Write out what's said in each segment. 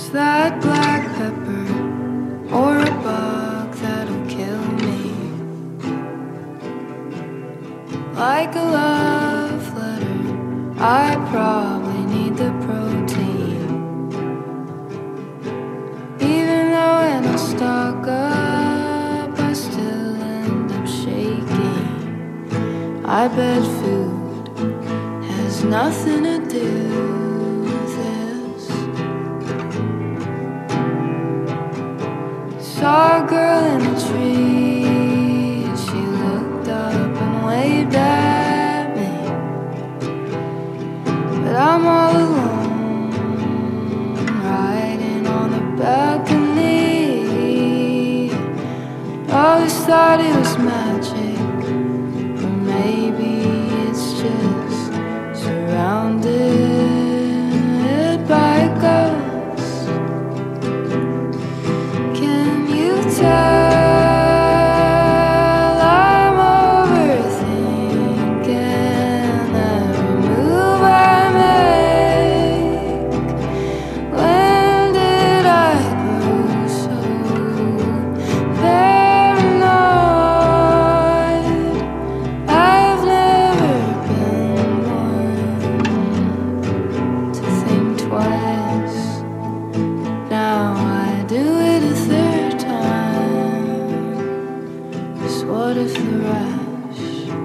Is that black pepper or a bug that'll kill me? Like a love letter, I probably need the protein. Even though when I stock up, I still end up shaking. I bet food has nothing to do with this. Saw a girl in a tree, she looked up and waved at me. But I'm all alone, riding on the balcony. Always thought it was magic, or maybe it's just surrounded by ghosts. Can you tell I'm overthinking every move I make? When did I grow so paranoid? I've never been one to think twice. Now I do it a third time. 'Cause what if the rash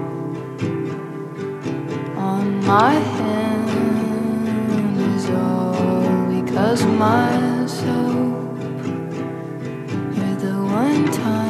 on my hand is all because of my soap? You're the one time